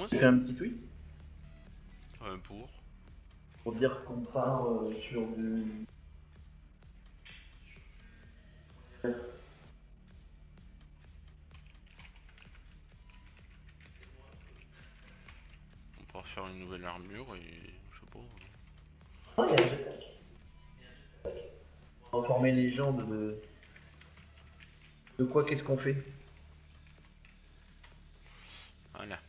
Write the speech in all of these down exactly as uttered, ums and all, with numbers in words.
Moi Tu c'est... fais un petit tweet Euh, pour... pour dire qu'on part euh, sur du... On pourra faire une nouvelle armure et... je sais pas... Ah, il y a un jetpack. Informer les gens de... De quoi qu'est-ce qu'on fait. Voilà.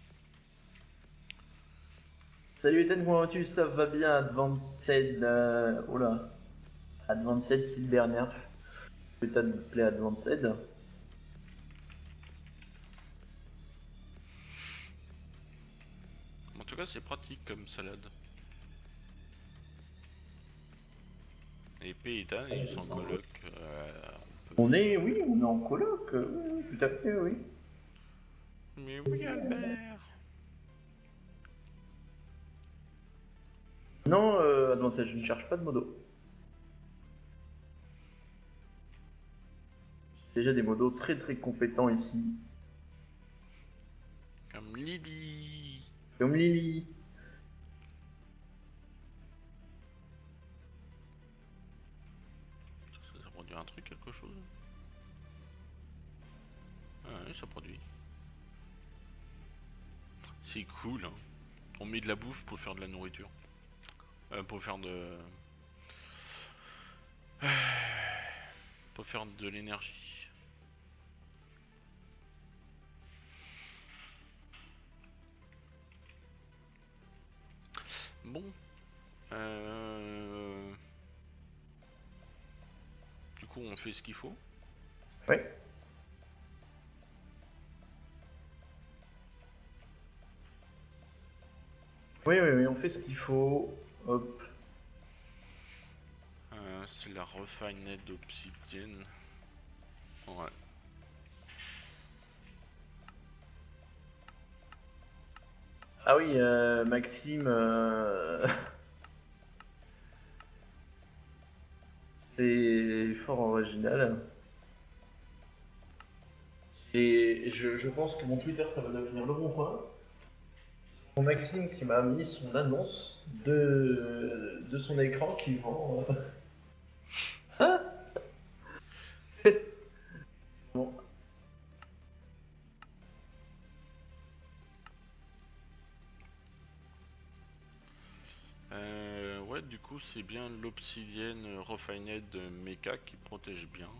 Salut Ethan, comment vas-tu? Ça va bien, Advanced... Euh... Oh là. Advanced Silvernerf. Ethan me plaît Advanced. En tout cas c'est pratique comme salade. Et P et Ethan ils sont en coloc. Euh, on peut... On est, oui, on est en coloc. euh, Oui, oui, tout à fait, oui. Mais oui Albert. Non, euh, Advanced, je ne cherche pas de modo. J'ai déjà des modos très très compétents ici. Comme Lily. Comme Lily. Ça, ça produit un truc, quelque chose? Ah oui, ça produit. C'est cool, hein. On met de la bouffe pour faire de la nourriture. Euh, pour faire de... pour faire de l'énergie. Bon. Euh... Du coup, on fait ce qu'il faut. Ouais. Oui, oui, oui, on fait ce qu'il faut. Hop. Euh, c'est la refined d'obsidienne. Ouais. Ah oui, euh, Maxime, euh... c'est fort original. Et je, je pense que mon Twitter, ça va devenir le bon point. Mon Maxime qui m'a mis son annonce de, de son écran qui vend... euh, Ah bon. Euh, ouais, du coup, c'est bien l'obsidienne refined mecha qui protège bien.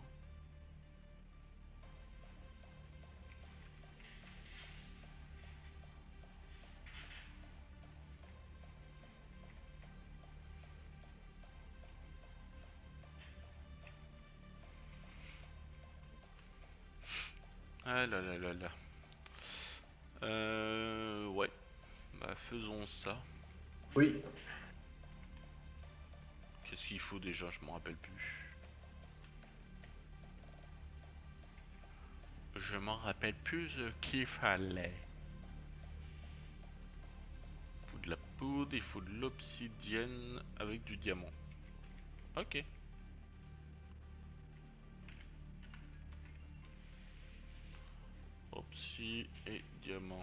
Ah là là là là. Euh, ouais. Bah, faisons ça. Oui. Qu'est-ce qu'il faut déjà? Je m'en rappelle plus. Je m'en rappelle plus ce qu'il fallait. Il faut de la poudre, il faut de l'obsidienne avec du diamant. Ok. Obsi et diamant.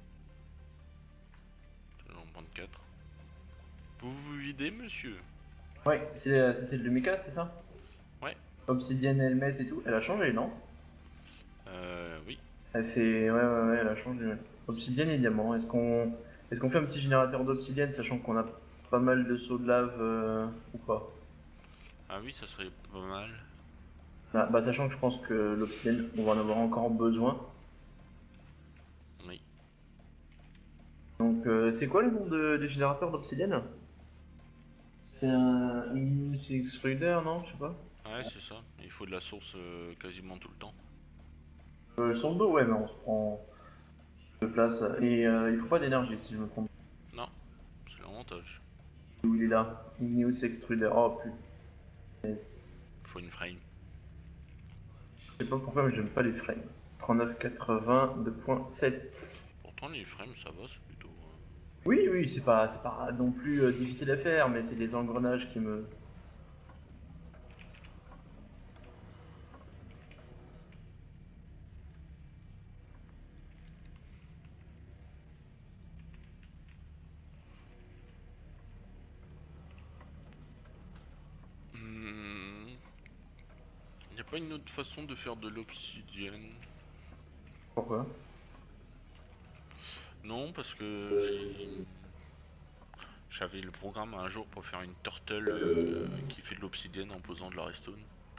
Je vais en prendre quatre. Vous vous videz, monsieur? Ouais, c'est c'est celle de Mika, c'est ça? Ouais. Obsidienne Helmet et tout. Elle a changé, non? Euh, oui. Elle fait... Ouais, ouais, ouais, elle a changé. Ouais. Obsidienne et diamant. Est-ce qu'on est-ce qu'on fait un petit générateur d'obsidienne, sachant qu'on a pas mal de sauts de lave euh, ou pas? Ah oui, ça serait pas mal. Ah, bah, sachant que je pense que l'obsidienne, on va en avoir encore besoin. Oui. Donc, euh, c'est quoi le nom de, du générateur d'obsidienne? C'est un Igneous Extruder, non? Je sais pas. Ouais, c'est ça. Il faut de la source euh, quasiment tout le temps. Euh, sur le dos, ouais, mais on se prend de place. Et euh, il faut pas d'énergie, si je me trompe. Non, c'est l'avantage. Où il est là? Igneous Extruder. Oh putain. Je Il faut une frame. sais pas pourquoi, mais j'aime pas les frames. trente-neuf quatre-vingts, deux point sept. Pourtant, les frames, ça va, c'est plutôt. euh, Oui, oui, c'est pas, c'est pas non plus euh, difficile à faire, mais c'est les engrenages qui me. pas une autre façon de faire de l'obsidienne? Pourquoi? Non, parce que j'ai... J'avais le programme un jour pour faire une turtle euh, qui fait de l'obsidienne en posant de la redstone.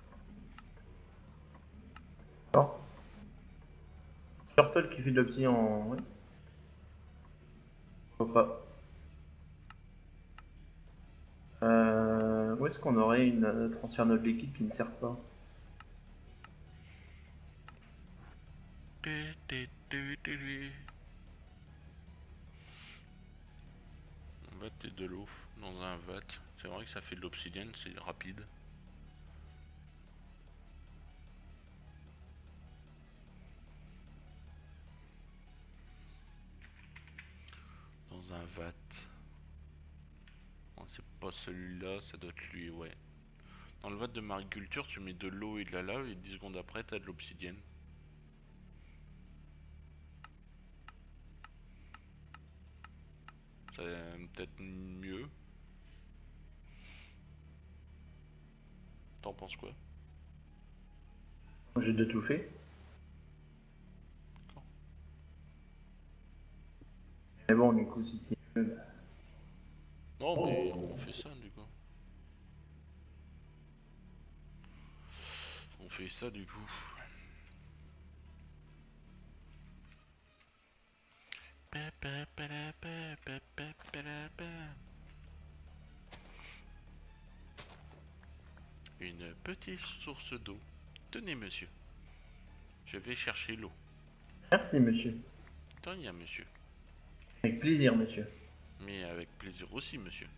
Non. Turtle qui fait de l'opti en... Ouais. Pourquoi pas. Euh, où est-ce qu'on aurait une euh, transfert de liquide qui ne sert pas? Un vat et de l'eau dans un vat. C'est vrai que ça fait de l'obsidienne, c'est rapide. Dans un vat. Bon, c'est pas celui-là, ça doit être lui, ouais. Dans le vat de mariculture, tu mets de l'eau et de la lave et dix secondes après, t'as de l'obsidienne. C'est peut-être mieux. T'en penses quoi? J'ai déjà tout fait. D'accord. Mais bon, du coup, si c'est mieux, bah, Non, mais on fait ça du coup. On fait ça du coup. Une petite source d'eau. Tenez, monsieur. Je vais chercher l'eau. merci, monsieur. De rien, monsieur. Avec plaisir, monsieur. Mais avec plaisir aussi, monsieur.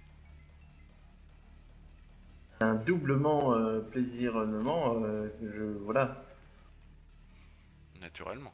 Un doublement euh, plaisirement, euh, que je... Voilà. Naturellement.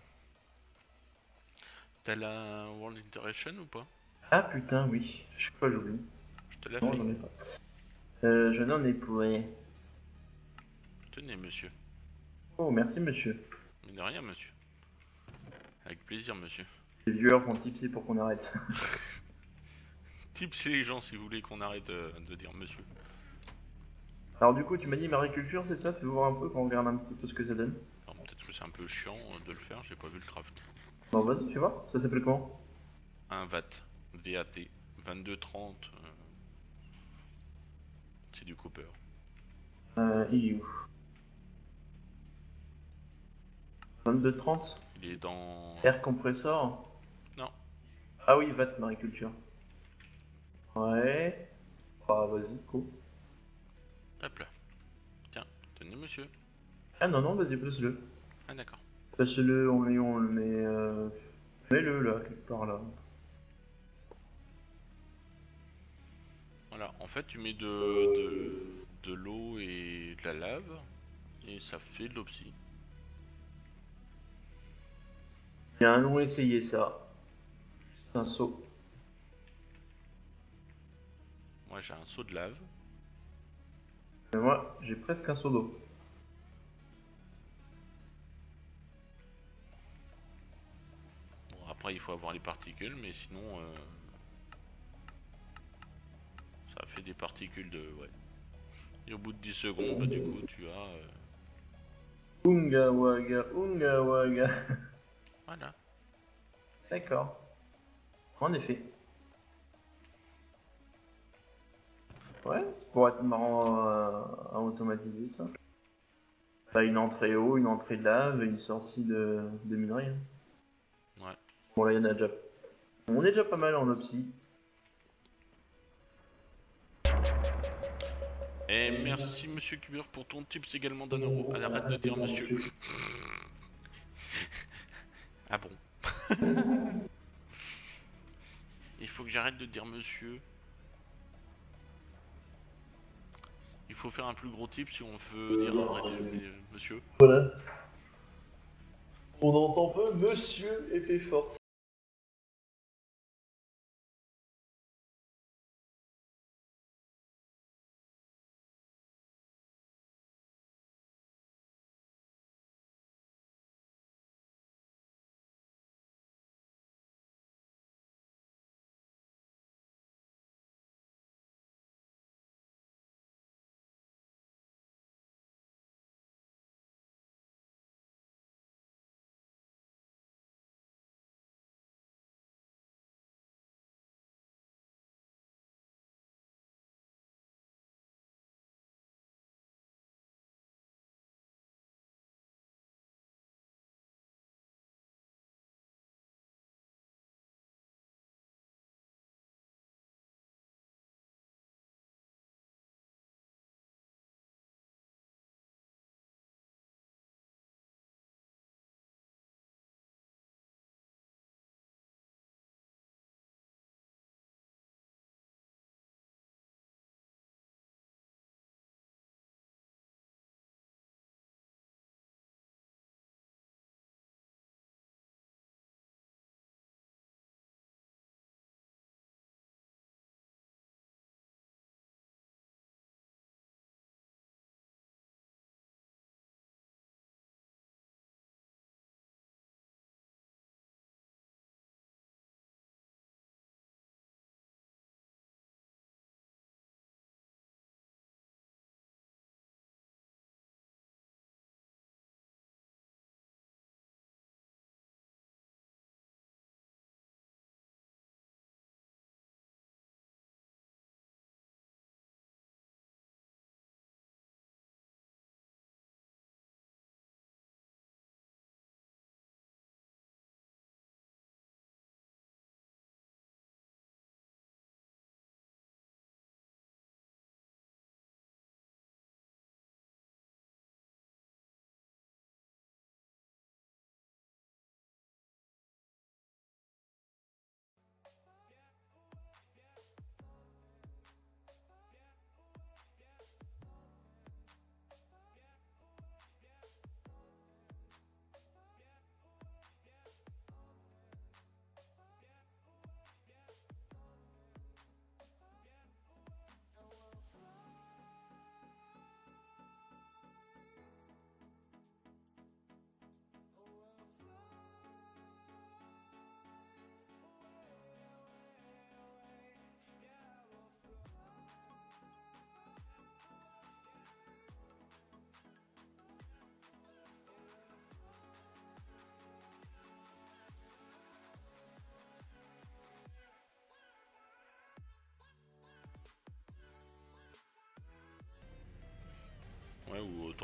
T'as la World Interaction ou pas? Ah putain, oui. Je sais pas, j'oublie. Je te la Non, fais. j'en ai pas. Euh, je n'en ai pas. Tenez, monsieur. Oh, merci, monsieur. Mais de rien, monsieur. Avec plaisir, monsieur. Les viewers vont tipsy pour qu'on arrête. Tipsez les gens si vous voulez qu'on arrête euh, de dire monsieur. Alors, du coup, tu m'as dit mariculture, c'est ça? Fais voir un peu, qu'on regarde un petit peu ce que ça donne. Alors peut-être que c'est un peu chiant euh, de le faire, j'ai pas vu le craft. Bon, vas-y, fais voir. Ça s'appelle comment? Un vat, V A T, vingt-deux trente, euh, c'est du copper. Euh, il est où? vingt-deux trente? Il est dans... Air compressor? Non, Ah oui, vat mariculture. Ouais. Ah, vas-y, cool. hop là. Tiens, tenez monsieur. Ah non, non, vas-y, place-le. Ah d'accord. Place-le, on, met- on le met... Euh... Mets-le, là, quelque part, là. Voilà, en fait tu mets de, de, de l'eau et de la lave, et ça fait de l'obsi. Il y a un nom essayé ça. C'est un seau. Moi j'ai un seau de lave. Mais moi, j'ai presque un seau d'eau. Bon après il faut avoir les particules, mais sinon euh, ça fait des particules de... ouais. Et au bout de dix secondes, bah, du coup tu as... euh, Unga waga, unga waga. voilà. D'accord. En effet. Ouais, ça pourrait être marrant à, à automatiser ça. T'as une entrée eau, une entrée de lave et une sortie de, de minerai. Hein. Ouais. Bon là, il y en a déjà. On est déjà pas mal en opsi. Et merci monsieur Kubur pour ton tips également d'un euro. Allez, arrête de dire monsieur. Ah bon. Il faut que j'arrête de dire monsieur. Il faut faire un plus gros tip si on veut dire arrêtez de dire monsieur. Voilà. On entend peu monsieur épée forte.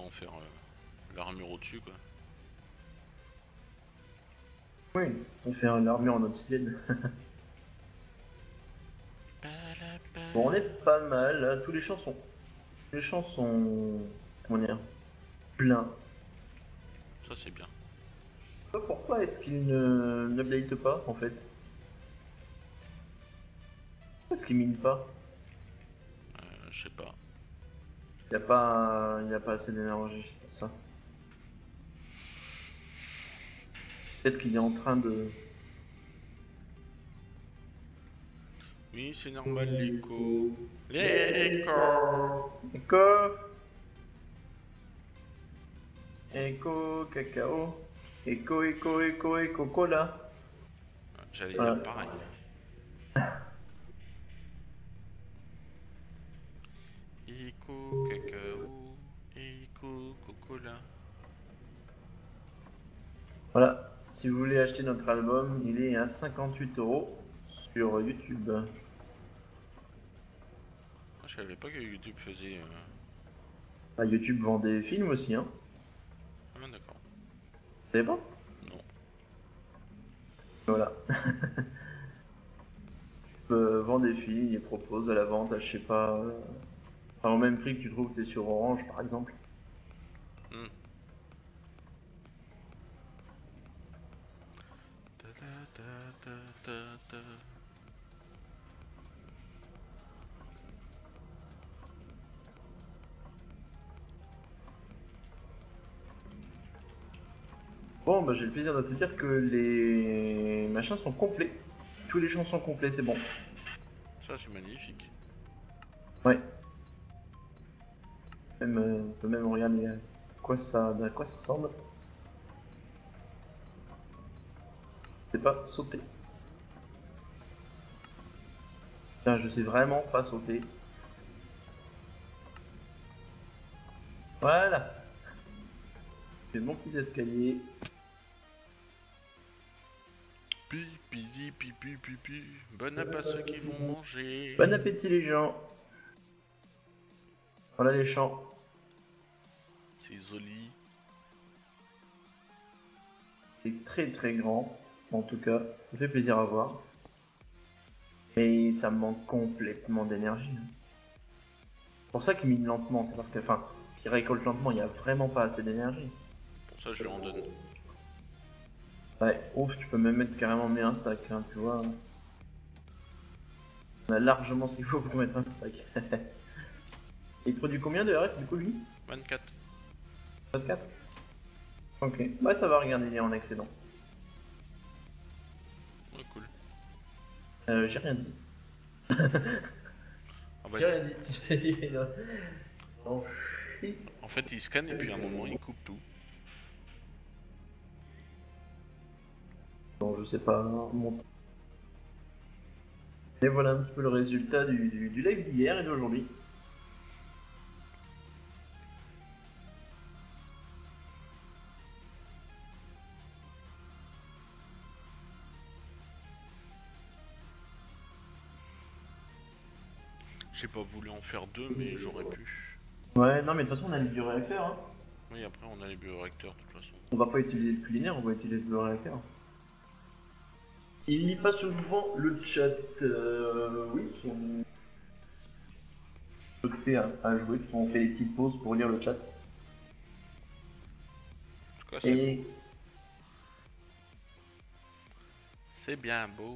simplement faire euh, l'armure au-dessus quoi. Oui, on fait un armure en obsidienne. Bon, on est pas mal, là. Tous les champs sont... tous les champs sont... comment dire, pleins. Ça c'est bien. Je sais pas pourquoi est-ce qu'il ne n'update pas, en fait. Pourquoi est-ce qu'il mine pas? Euh, je sais pas. Il a pas, il a pas assez d'énergie, c'est pour ça. Peut-être qu'il est en train de... Oui, c'est normal l'écho. L'écho. Écho. Écho, cacao. Écho, écho, écho, écho, cola. J'allais Voilà. dire pareil. Écho, cacao, écho, cocola. Voilà. Si vous voulez acheter notre album, il est à cinquante-huit euros sur YouTube. Je savais pas que YouTube faisait. Euh... Ah, YouTube vend des films aussi, hein. Ah d'accord. Vous savez pas? Non. Voilà. euh, vend des films, il propose à la vente, à, je sais pas, euh, enfin, au même prix que tu trouves que c'est sur Orange par exemple. Hmm. Ta ta ta ta ta. Bon, bah j'ai le plaisir de te dire que les machins sont complets. Tous les champs sont complets, c'est bon. Ça c'est magnifique. Ouais. Même, euh, on peut même regarder à quoi ça, à quoi ça ressemble. C'est pas sauter. Putain, je sais vraiment pas sauter. Voilà. J'ai mon petit escalier. Pi pi pi pi pi pi pi. Bon appétit à ceux qui vont manger. Bon appétit les gens. Voilà les champs. C'est joli. C'est très très grand. En tout cas, ça fait plaisir à voir. Mais ça me manque complètement d'énergie. C'est pour ça qu'il mine lentement, c'est parce que, enfin, qu'il récolte lentement, il n'y a vraiment pas assez d'énergie. Pour ça je lui en donne. Ouais, ouf, tu peux même mettre carrément mais un stack, hein, tu vois. On a largement ce qu'il faut pour mettre un stack. Il produit combien de R F du coup lui? vingt-quatre. vingt-quatre. Ok, ouais ça va, regarder, il est en excédent. Ouais, cool. Euh, j'ai rien dit. Ah bah, J'ai rien dit. J'ai dit non. Non. en fait il scanne et puis à un moment il coupe tout. Bon, je sais pas. Mon... Et voilà un petit peu le résultat du, du, du live d'hier et d'aujourd'hui. J'ai pas voulu en faire deux mais j'aurais pu. Ouais, non mais de toute façon on a le bioréacteur. Hein. Oui après on a les bioréacteurs de toute façon. On va pas utiliser le culinaire, on va utiliser le bioréacteur. Il lit pas souvent le chat. Euh, oui, on occupé à, à jouer, on fait des petites pauses pour lire le chat. En tout cas c'est Et beau. C'est bien beau.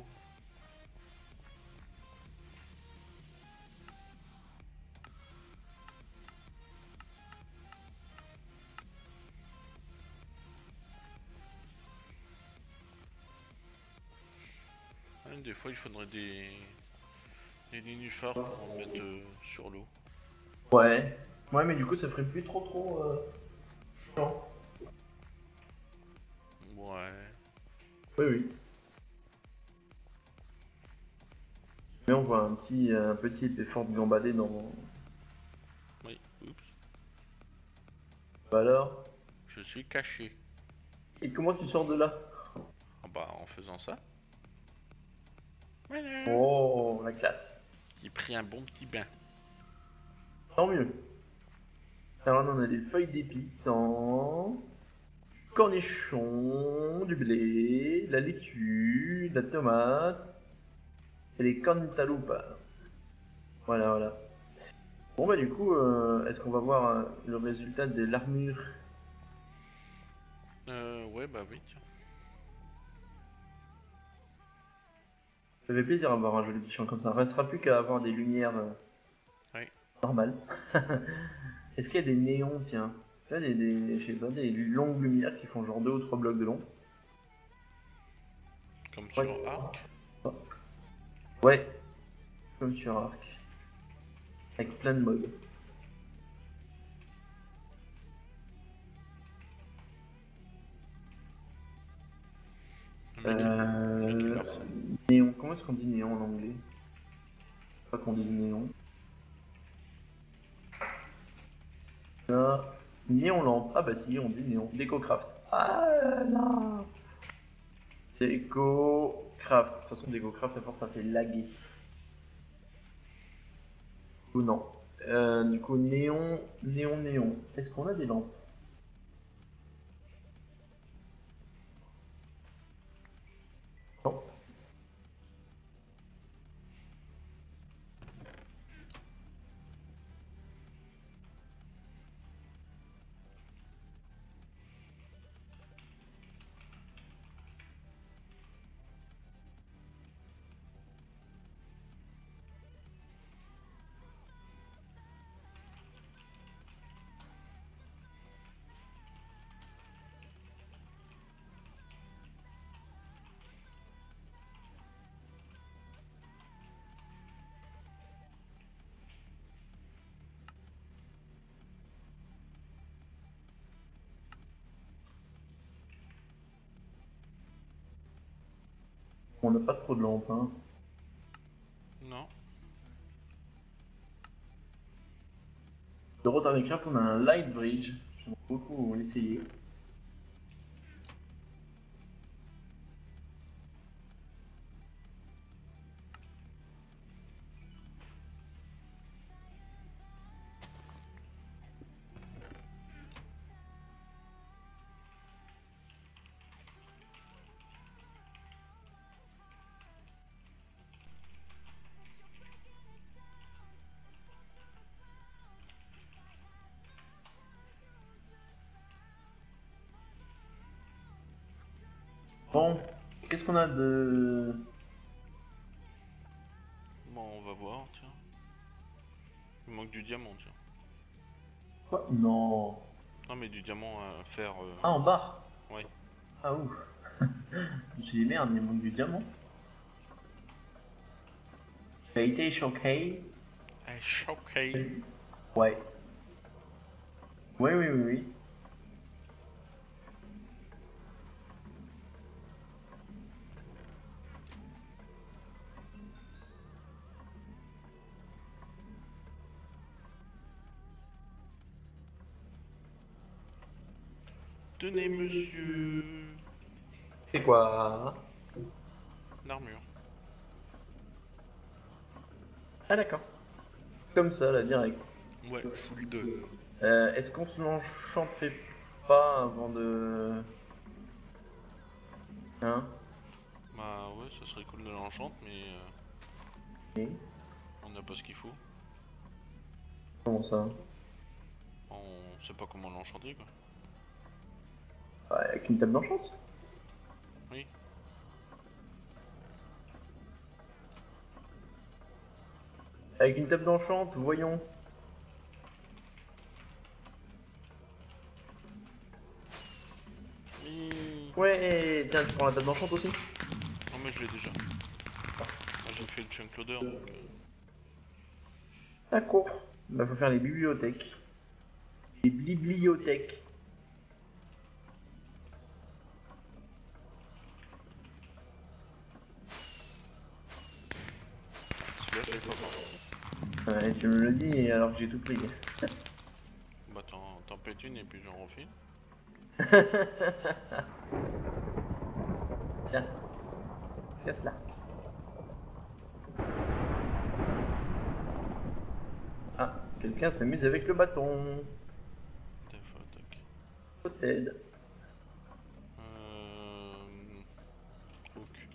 Ouais, des fois il faudrait des, des nénuphars pour en mettre euh, sur l'eau. ouais, ouais, mais du coup ça ferait plus trop trop euh, chiant. Ouais. Oui, oui. Mais on voit un petit, un petit effort de gambader dans. Oui, oups. Bah alors. Je suis caché. Et comment tu sors de là? Ah bah en faisant ça. Voilà. Oh, la classe. J'ai pris un bon petit bain. Tant mieux. Alors là, on a des feuilles d'épices en cornichons, du blé, de la laitue, de la tomate et des cantaloupas. Voilà, voilà. Bon bah du coup, euh, est-ce qu'on va voir euh, le résultat de l'armure? Euh, ouais, bah oui, tiens. Ça fait plaisir d'avoir un joli petit champ comme ça. Restera plus qu'à avoir des lumières euh, Ouais. normales. Est-ce qu'il y a des néons, tiens? Tu vois, des, des, je sais pas, des longues lumières qui font genre deux ou trois blocs de long? Comme Ouais. sur Arc. Ouais, comme sur Arc. Avec plein de modes. Le mec, il- le mec, il Euh... meurt, ça. Néon, comment est-ce qu'on dit néon en anglais? Je sais pas qu'on dise néon. Ça. Néon lampe. Ah bah si, on dit néon. Décocraft. Ah non. Décocraft. De toute façon, Décocraft, à force, ça fait laguer. Ou non. Euh, du coup, néon, néon, néon. Est-ce qu'on a des lampes? Non. On n'a pas trop de lampes, hein. Non. De Rotarcraft, on a un light bridge. J'aimerais beaucoup l'essayer. Bon, qu'est-ce qu'on a de... Bon, on va voir, tiens. Il manque du diamant, tiens. Quoi? Non. Non, mais du diamant à faire. Euh... Ah, en bas. Ouais. Ah ouf. Je me suis dit merde, il manque du diamant. Qualité choquée. Eh, choqué. Ouais. Oui, oui, oui, oui. Tenez, monsieur. C'est quoi? L'armure. Ah d'accord. Comme ça, là, direct. Ouais, full deux. Euh, Est-ce qu'on se l'enchanterait pas avant de... Hein? Bah ouais, ça serait cool de l'enchante, mais euh, Oui. on n'a pas ce qu'il faut. Comment ça? On sait pas comment l'enchanter, quoi. Bah, avec une table d'enchante? Oui. Avec une table d'enchante, voyons. Mais... Ouais, tiens, tu prends la table d'enchante aussi? Non, mais je l'ai déjà. Moi, j'ai fait le chunk loader, donc... euh, D'accord. Bah faut faire les bibliothèques. Les bibliothèques. Celui-là, je l'ai pas encore. Ouais, tu me le dis alors que j'ai tout pris. Bah t'en t'en pètes une et puis j'en refais. Tiens. Casse là. Ah, quelqu'un s'amuse avec le bâton. Peut-être. Euh... Ok.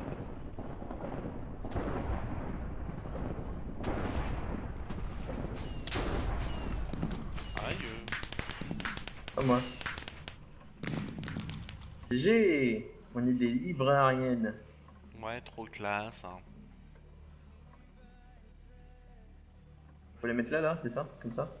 Aïe. Pas moi. G. On est des librariennes. Ouais, trop classe. Hein. Faut les mettre là, là, c'est ça? Comme ça?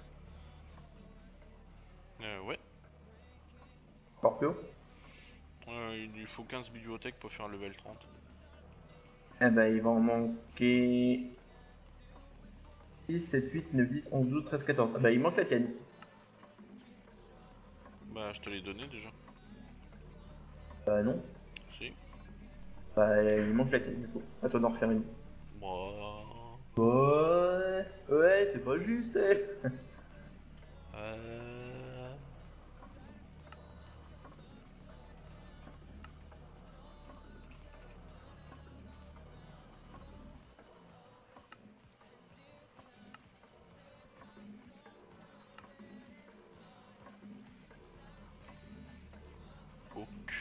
Euh, ouais. Scorpio? Euh, il lui faut quinze bibliothèques pour faire level trente. Eh ben, il va en manquer six, sept, huit, neuf, dix, onze, douze, treize, quatorze. Ah bah, il manque la tienne. Bah, je te l'ai donné déjà. Bah, non. Si. Bah, il manque la tienne, du coup. À toi d'en refaire une. Moi. Ouais, ouais, c'est pas juste, eh. Euh... Ok.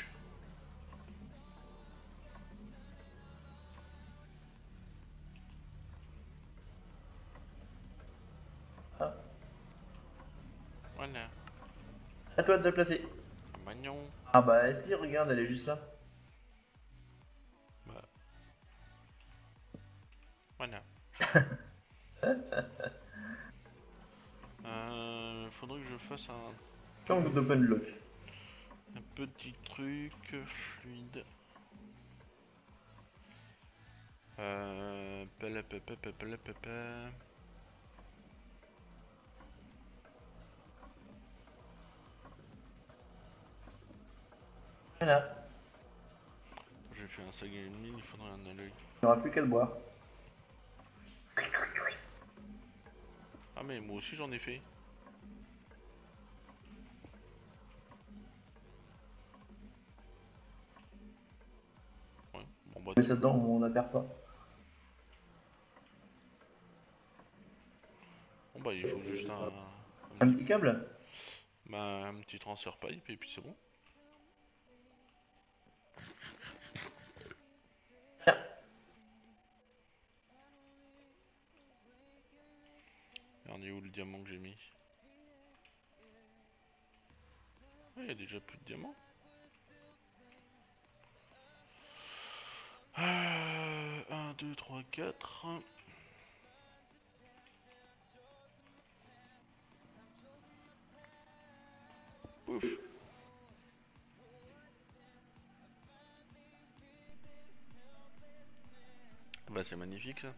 Ah, Voilà. à toi de le placer. Magnon. Ah bah, si, regarde, elle est juste là. Bah. Voilà. Euh, faudrait que je fasse un, Champ d'open block. un petit truc fluide. Euh... palapapapapapapa. Voilà. J'ai fait un saga et demi, il faudrait un alloy. Il n'y aura plus qu'à le boire. Ah mais moi aussi j'en ai fait. Ouais, bon bah Mais ça dedans, on la perd pas. bon bah il faut juste un, un, Un petit, petit câble? bah, un petit transfert pipe et puis c'est bon. Tiens. Regardez où le diamant que j'ai mis. Il y a déjà plus de diamants. Euh, un, deux, trois, quatre. Pouf. Bah c'est magnifique ça.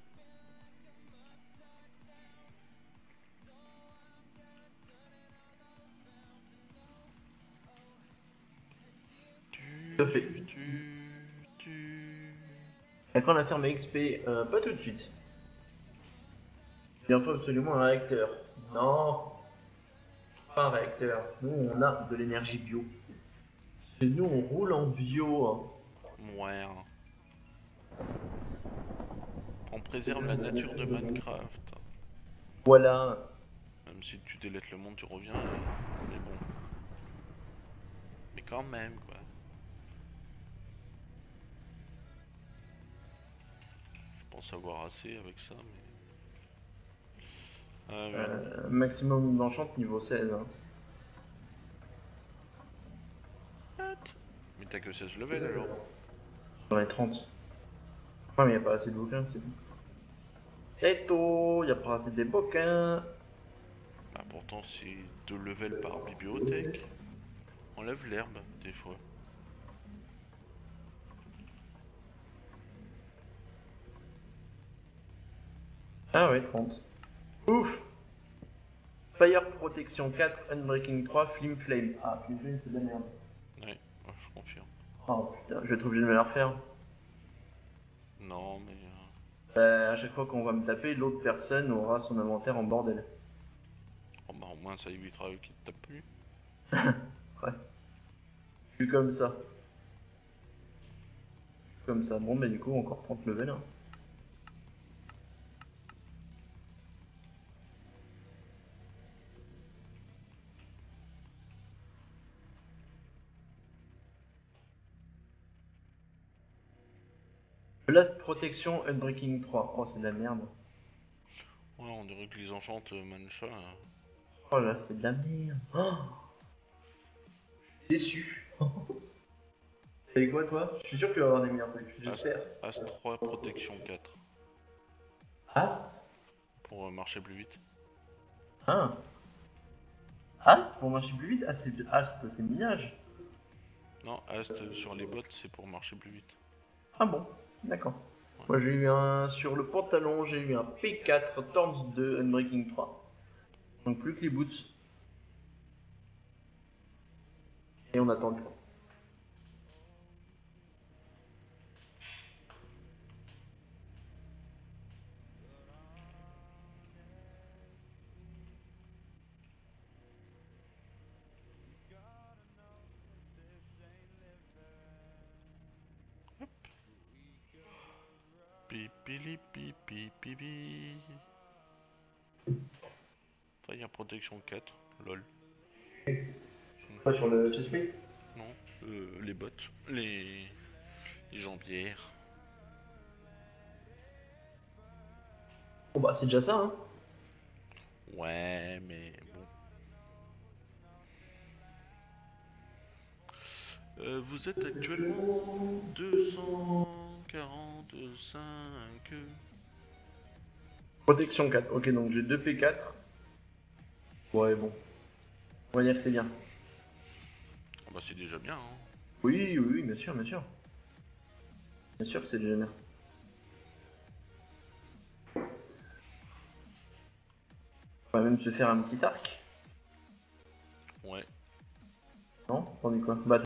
Tu, Tout à fait. tu, tu. Et quand on a fermé X P, euh, pas tout de suite. Il en faut absolument un réacteur. Non, pas un réacteur. Nous, on a de l'énergie bio. Et nous, on roule en bio. Hein. Ouais. Hein. On préserve la nature de Minecraft. Voilà. Même si tu délètes le monde, tu reviens. Mais bon. Mais quand même, quoi. Je pense avoir assez avec ça, mais. Ah, ouais. Euh, maximum d'enchant niveau seize. Hein. What? Mais t'as que seize levels alors. J'en ai trente. Ouais, mais y a pas assez de bouquins, c'est bon. C'est tout, y a pas assez de bouquins. Bah pourtant c'est deux levels par bibliothèque. Enlève l'herbe, des fois. Ah ouais, trente. Ouf! Fire Protection quatre, Unbreaking trois, Flim Flame. Ah, Flim Flame, c'est de la merde. Ouais, ouais, je confirme. Oh putain, je vais être obligé de me la refaire. Non, mais. Euh... Euh, à chaque fois qu'on va me taper, l'autre personne aura son inventaire en bordel. Oh bah au moins ça évitera eux qui te tapent plus. Ouais. Je suis comme ça. Je suis comme ça. Bon, mais du coup, encore trente levels. Hein. Blast Protection Unbreaking trois. Oh, c'est de la merde. Ouais, on dirait que les enchantes euh, Mancha. euh, Oh là, c'est de la merde. Oh, déçu. T'avais quoi, toi? Je suis sûr que tu vas avoir des meilleurs trucs. As, J'espère. As trois, protection quatre. Ast? Pour euh, marcher plus vite. Ah. Ast pour marcher plus vite? Ah, c'est Ast, c'est minage. Non, Ast euh, sur les bottes, c'est pour marcher plus vite. Ah bon, d'accord. Moi j'ai eu un sur le pantalon, j'ai eu un P quatre Thorns deux Unbreaking trois. Donc plus que les boots. Et on attend le temps. Pipili pipi pipi. Ça, il y a protection quatre, lol. Pas sur le chestplate? Non, euh, les bottes, les, les jambières. Bon bah c'est déjà ça hein. Ouais, mais bon. Euh, vous êtes actuellement deux cent quarante-cinq. Protection quatre, ok donc j'ai deux P quatre. Ouais bon. On va dire que c'est bien. Ah bah c'est déjà bien, hein. Oui, oui, oui, bien sûr, bien sûr. Bien sûr que c'est déjà bien. On va même se faire un petit arc. Ouais. Non? T'en dis quoi? Bah